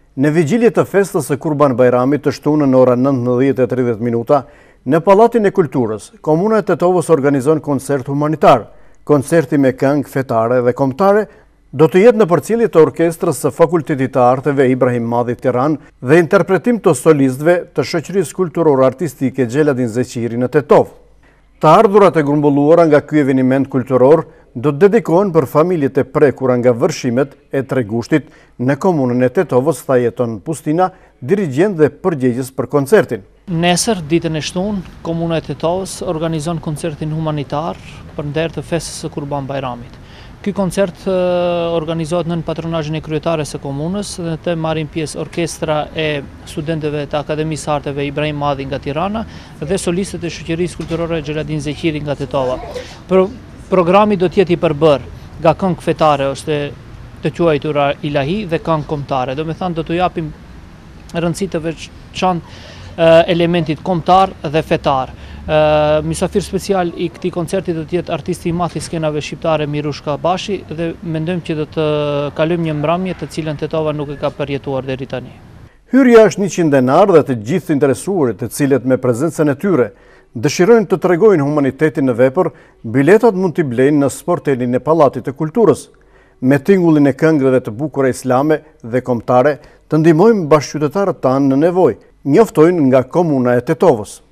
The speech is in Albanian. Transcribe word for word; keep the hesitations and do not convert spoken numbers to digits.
Në vigjilje të festës së Kurban Bajramit të shtunën në ora nëntëdhjetë e tridhjetë minuta, në Pallatin e Kulturës, Komuna e Tetovës organizon koncert humanitar. Koncerti me këngë fetare dhe kombëtare do të jetë në përcjellje të orkestrës së Fakultetit të Arteve Ibrahim Madhi Tiranë dhe interpretim të solistëve të Shoqërisë Kulturore Artistike Xheladin Zeqiri në Tetovë. Të ardhurat e grumbulluara nga ky eveniment kulturor do të dedikohen për familjet e prekura nga vërshimet e Tregushtit në komunën e Tetovës, tha Jeton Pustina, dirigjent dhe përgjegjës për koncertin. Nesër, ditën e shtunë, Komuna e Tetovës organizon koncertin humanitar për nder të festës së Kurban Bajramit. Ky koncert organizohet nën patronazhin e kryetares së komunës dhe të marrin pjesë orkestra e studentëve të Akademisë së Arteve Ibrahim Madhi nga Tirana dhe solistët e Shoqërisë Kulturore Xheladin Zeqiri nga Tetova. Pro, programi do të jetë i përbërë nga këngë fetare ose të quajtura ilahi dhe këngë kombëtare. Do me thënë do të japim rëndësi të veçantë elementit kombëtar dhe fetar. Uh, Mysafir special i këtij koncerti do të jetë artisti i madh i skenave shqiptare Mirush Kabashi dhe mendojmë që do të kalojmë një mbrëmje të cilën Tetova nuk e ka përjetuar deri tani. Hyrja është njëqind denar dhe të gjithë interesuarit, të cilët me prezencën e tyre dëshirojnë të tregojnë humanitetin në vepër, biletat mund t'i blejnë në sportelin e Pallatit të Kulturës. Me tingullin e këngëve të bukura islame dhe kombëtare, të ndihmojmë bashkëqytetarët tanë në nevojë, njoftojnë nga Komuna e Tetovës.